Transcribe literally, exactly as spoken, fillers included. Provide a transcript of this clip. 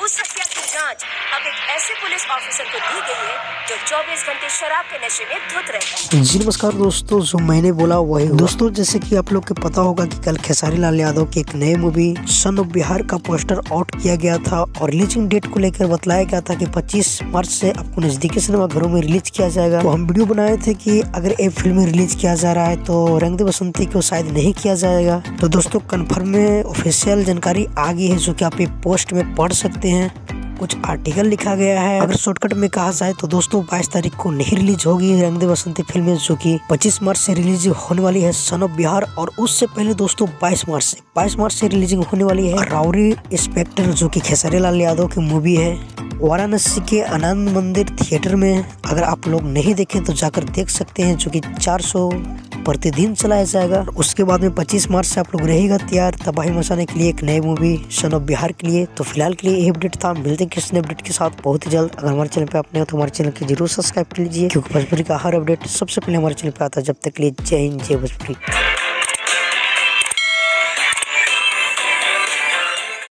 उस हत्या की जांच अब एक ऐसे पुलिस ऑफिसर को दी गई है जो चौबीस घंटे शराब के नशे में धुत रहता है। जी नमस्कार दोस्तों, जो मैंने बोला वही दोस्तों, जैसे कि आप लोग को पता होगा कि कल खेसारी लाल यादव की एक नई मूवी सन ऑफ बिहार का पोस्टर आउट किया गया था और रिलीजिंग डेट को लेकर बतलाया गया था कि पच्चीस मार्च से आपको नजदीकी सिनेमा घरों में रिलीज किया जाएगा। तो हम वीडियो बनाए थे कि अगर ये फिल्म रिलीज किया जा रहा है तो रंग दे बसंती को शायद नहीं किया जाएगा। तो दोस्तों कन्फर्म में ऑफिशियल जानकारी आ गई है जो कि आप ये पोस्ट में पढ़ सकते हैं। कुछ आर्टिकल लिखा गया है। अगर शॉर्टकट में कहा जाए तो दोस्तों बाईस तारीख को नहीं रिलीज होगी रंग दे बसंती फिल्म, जो कि पच्चीस मार्च से रिलीज होने वाली है सन ऑफ बिहार। और उससे पहले दोस्तों बाईस मार्च से बाईस मार्च से रिलीजिंग होने वाली है राउडी इंस्पेक्टर, जो कि खेसारी लाल यादव की मूवी है। वाराणसी के आनंद मंदिर थिएटर में अगर आप लोग नहीं देखे तो जाकर देख सकते हैं, जो कि चार सौ प्रतिदिन चलाया जाएगा। उसके बाद में पच्चीस मार्च से आप लोग रहेगा तैयार तबाही मचाने के लिए एक नई मूवी सन ऑफ बिहार के लिए। तो फिलहाल के लिए ये अपडेट था, मिलते हैं किसी अपडेट के साथ बहुत ही जल्द। अगर हमारे चैनल पे आप नए हो तो हमारे चैनल को जरूर सब्सक्राइब कर लीजिए, क्योंकि भोजपुरी का हर अपडेट सबसे पहले हमारे चैनल पे आता है। जब तक के लिए जय हिंद, जय भोजपुरी।